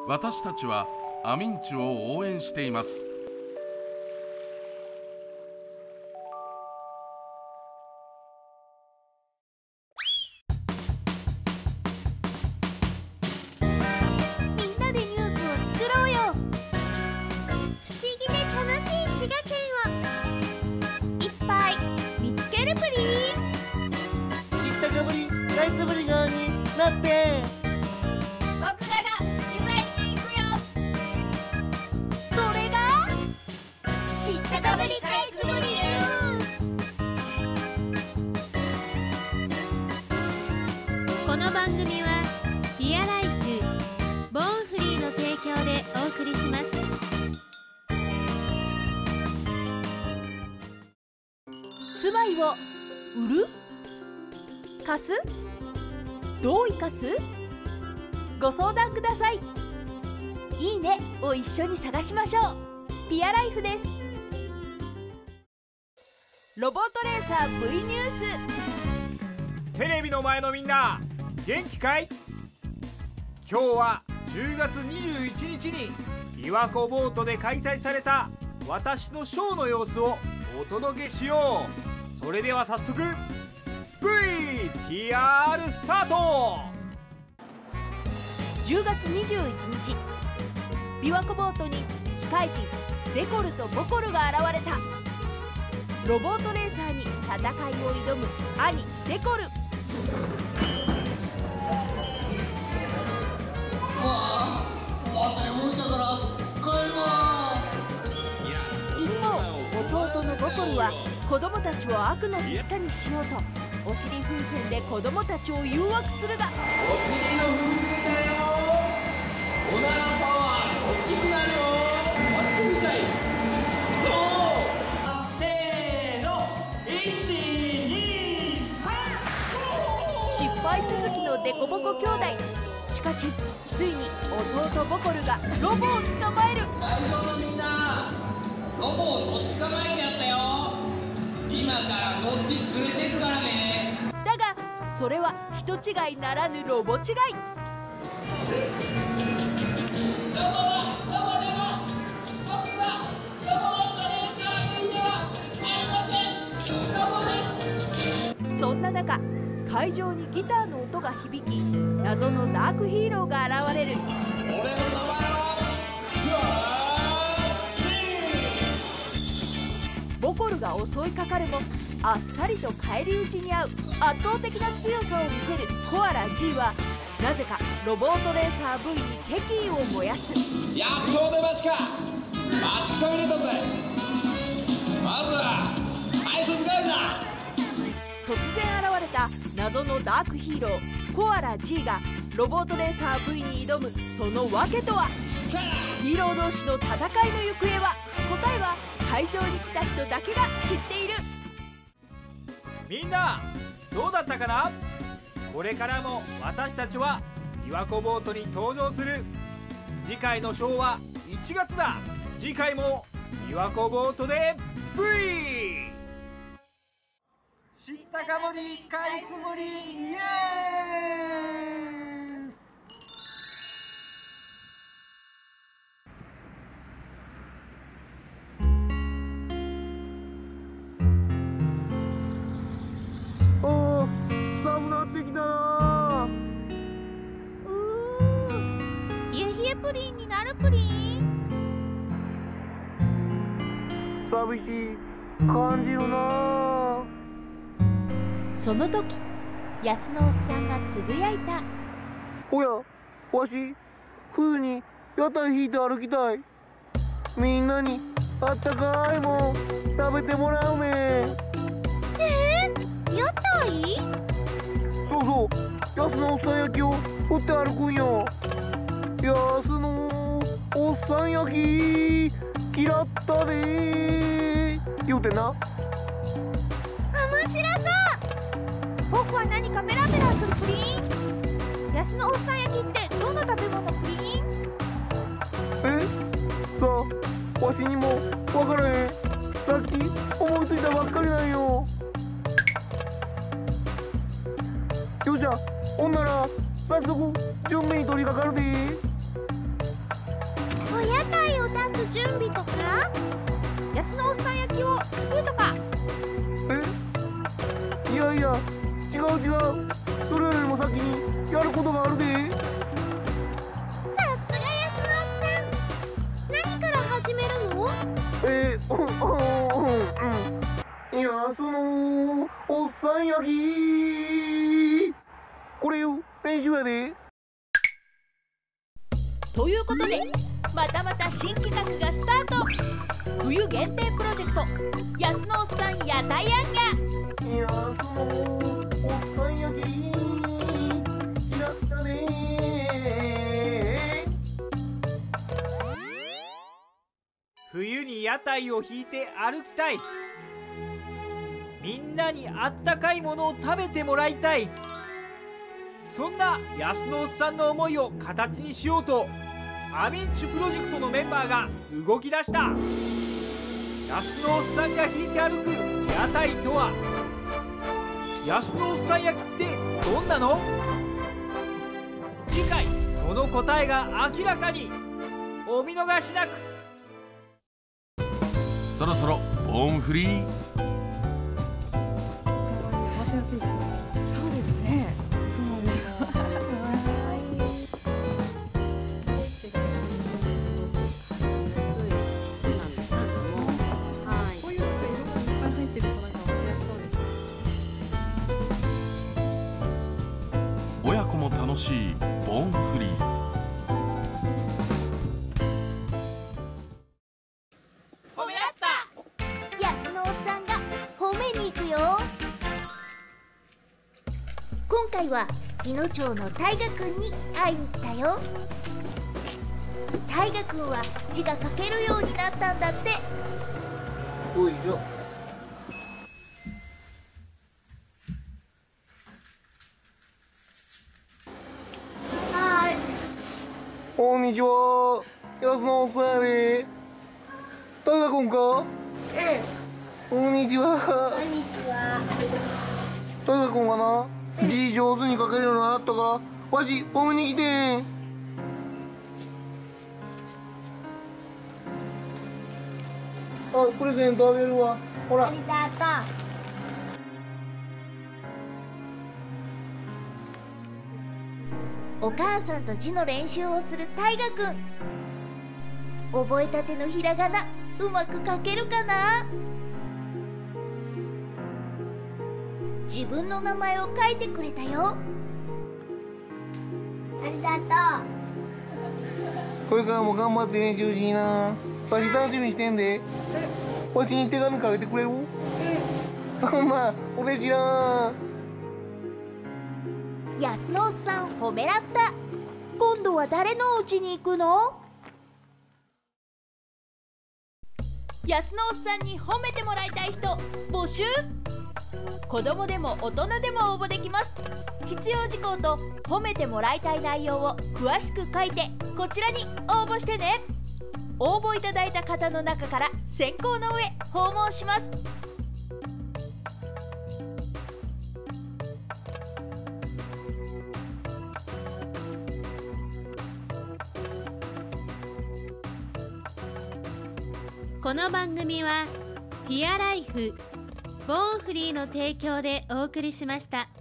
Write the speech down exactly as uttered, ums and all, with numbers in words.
私たちはアミンチュを応援しています。 みんなでニュースを作ろうよ。不思議で楽しい滋賀県をいっぱい見つけるプリン。 知ったかぶりライスブリガーになって。 僕らが取材に行くよ。それが知ったかぶりかいつぶりニュース。この番組はピアライフボーンフリーの提供でお送りします。 住まいを売る？貸す？どう生かす？ご相談ください。いいねを一緒に探しましょう。ピアライフです。ロボットレーサー ブイ ニュース。 テレビの前のみんな元気かい？今日はじゅうがつにじゅういちにちに琵琶湖ボートで開催された私のショーの様子をお届けしよう。それでは早速 ブイティーアール スタート。 じゅうがつにじゅういちにち、琵琶湖ボートに機械人デコルとボコルが現れた。ロボットレーサーに戦いを挑む兄デコル。 忘れ物したから帰るわ。 一方、弟のボコルは子供たちを悪の手下にしようとお尻風船で子供たちを誘惑するが、 お尻の風船だよ。おならパワー大きくなるよ。やってみたい。そう。せーの、いちにさん。 失敗続きのデコボコ兄弟。しかしついに弟ボコルがロボを捕まえる。 会場のみんな、ロボをとっ捕まえてやったよ。今からそっち連れてくからね。 だがそれは人違いならぬロボ違い。 ロボだ、ロボだな。僕はロボットレーサー ブイ ではありません。ロボです。 そんな中、会場にギターの音が響き、謎のダークヒーローが現れる。 俺の名前はボコルが襲いかかるもあっさりと返り討ちに遭う圧倒的な強さを見せるコアラ G はなぜかロボットレーサー ブイ に敵意を燃やす。 やっとお出ましか。待ちくたびれたぜ。まずは挨拶代わりだ。 突然現れた謎のダークヒーローコアラ G がロボットレーサー ブイ に挑むその訳とは。ヒーロー同士の戦いの行方は、答えは会場に来た人だけが知っている。 みんなどうだったかな？これからも私たちは琵琶湖ボートに登場する。次回のショーはいちがつだ。次回も琵琶湖ボートで ブイ。 知ったかぶりかいつぶりイエーイ。 あー、寒なってきたな。 うー冷え冷えプリンになるプリン。 寂しい感じるな。 その時、安のおっさんがつぶやいた。 ほや、わし冬に屋台引いて歩きたい。みんなにあったかいもん食べてもらうね。 えー、屋台？ そうそう、安のおっさん焼きを売って歩くんよ。安のおっさん焼き嫌ったでー言うてな。 面白そう。僕は何かメラメラするプリン。安のおっさん焼きってどんな食べ物プリン？ えさあ、わしにもわからへん。さっき思いついたばっかりなんよ。よっしゃ、ほんなら早速準備に取り掛かるで。 準備とか安のおっさん焼きを作るとか。 え、いやいや、違う違う、それよりも先にやることがあるで。 さすが安のおっさん、何から始めるの？ えー、うんうんうんうん、安のおっさん焼き、これよ、練習やで。 ということでまたまた新企画がスタート。冬限定プロジェクト安のおっさんやたやんや。 安のおっさん焼き、嫌ったね。 冬に屋台を引いて歩きたい。みんなにあったかいものを食べてもらいたい。そんな安のおっさんの思いを形にしようとアミンチュプロジェクトのメンバーが動き出した。安のおっさんが引いて歩く屋台とは。安のおっさん焼きってどんなの？次回その答えが明らかに。お見逃しなく。 そろそろボーンフリー。 そうですね。そうです。こういうのが色がいっぱい入ってるとなんか分かりやすそうですね。 親子も楽しいボーンフリー。 褒めらった安のおっさんが褒めに行くよ。今回は日野町の大河くんに会いに来たよ。大河くんは字が書けるようになったんだって。 おいしょ。 はーい。 こんにちは、安のおっさんやで。大河君か？ええ。こんにちは。 こんにちは。 大河君がな、字上手に書けるようになったから、わし褒めに来てん。あ、プレゼントあげるわ。ほら。 ありがとう。お母さんと字の練習をする大河くん。覚えたてのひらがな、うまく書けるかな？自分の名前を書いてくれたよ。ありがとう。 これからも頑張って練習しいな。わし楽しみにしてんで。わしに手紙書いてくれる？ほんま、嬉しいな。 安のおっさん褒めらった。今度は誰のお家に行くの？ 安のおっさんに褒めてもらいたい人募集。子供でも大人でも応募できます。必要事項と褒めてもらいたい内容を詳しく書いてこちらに応募してね。応募いただいた方の中から選考の上訪問します。 この番組はピアライフボーンフリーの提供でお送りしました。